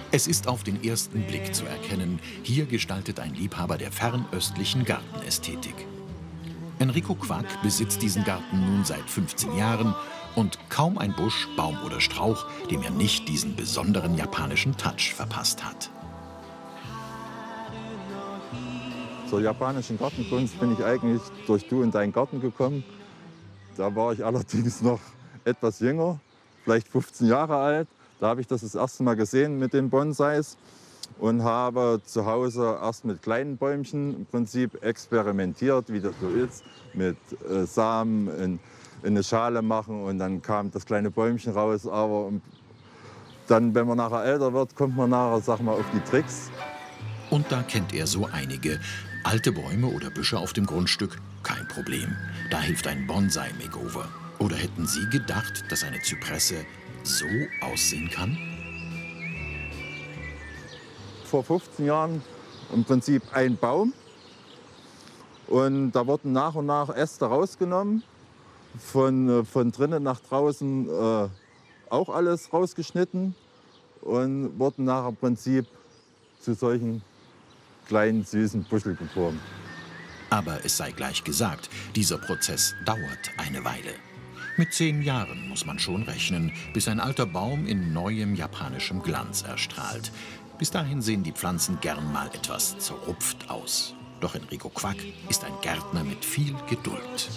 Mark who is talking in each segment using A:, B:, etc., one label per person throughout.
A: Es ist auf den ersten Blick zu erkennen, hier gestaltet ein Liebhaber der fernöstlichen Gartenästhetik. Enrico Quack besitzt diesen Garten nun seit 15 Jahren und kaum ein Busch, Baum oder Strauch, dem er nicht diesen besonderen japanischen Touch verpasst hat.
B: Zur japanischen Gartenkunst bin ich eigentlich durch Du in deinen Garten gekommen. Da war ich allerdings noch etwas jünger, vielleicht 15 Jahre alt. Da habe ich das erste Mal gesehen mit den Bonsais und habe zu Hause erst mit kleinen Bäumchen im Prinzip experimentiert, wie das so ist, mit Samen in eine Schale machen und dann kam das kleine Bäumchen raus. Aber dann, wenn man nachher älter wird, kommt man nachher, sag mal, auf die Tricks.
A: Und da kennt er so einige. Alte Bäume oder Büsche auf dem Grundstück, kein Problem. Da hilft ein Bonsai-Makeover. Oder hätten Sie gedacht, dass eine Zypresse so aussehen kann?
B: Vor 15 Jahren im Prinzip ein Baum. Und da wurden nach und nach Äste rausgenommen. Von drinnen nach draußen auch alles rausgeschnitten. Und wurden nachher im Prinzip zu solchen kleinen, süßen Büschel geformt.
A: Aber es sei gleich gesagt, dieser Prozess dauert eine Weile. Mit 10 Jahren muss man schon rechnen, bis ein alter Baum in neuem japanischem Glanz erstrahlt. Bis dahin sehen die Pflanzen gern mal etwas zerrupft aus. Doch Enrico Quack ist ein Gärtner mit viel Geduld.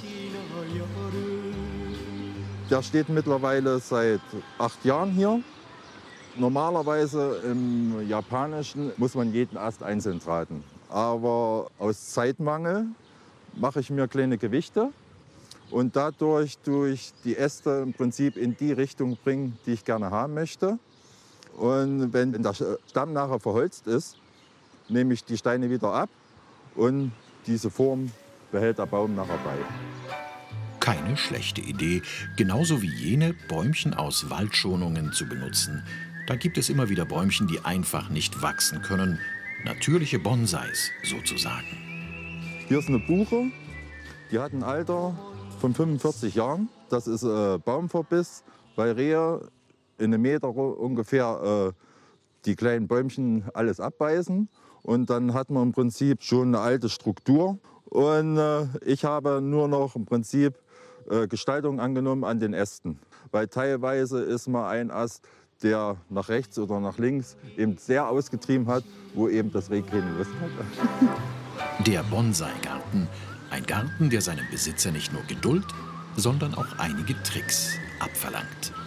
B: Der steht mittlerweile seit 8 Jahren hier. Normalerweise im Japanischen muss man jeden Ast einzeln traten. Aber aus Zeitmangel mache ich mir kleine Gewichte und dadurch durch die Äste im Prinzip in die Richtung bringen, die ich gerne haben möchte. Und wenn der Stamm nachher verholzt ist, nehme ich die Steine wieder ab und diese Form behält der Baum nachher bei.
A: Keine schlechte Idee, genauso wie jene, Bäumchen aus Waldschonungen zu benutzen. Da gibt es immer wieder Bäumchen, die einfach nicht wachsen können. Natürliche Bonsais sozusagen.
B: Hier ist eine Buche, die hat ein Alter von 45 Jahren. Das ist Baumverbiss, weil Rehe in einem Meter ungefähr die kleinen Bäumchen alles abbeißen. Und dann hat man im Prinzip schon eine alte Struktur. Und ich habe nur noch im Prinzip Gestaltung angenommen an den Ästen. Weil teilweise ist mal ein Ast, der nach rechts oder nach links eben sehr ausgetrieben hat, wo eben das Reh keine Lust hat.
A: Der Bonsai-Garten. Ein Garten, der seinem Besitzer nicht nur Geduld, sondern auch einige Tricks abverlangt.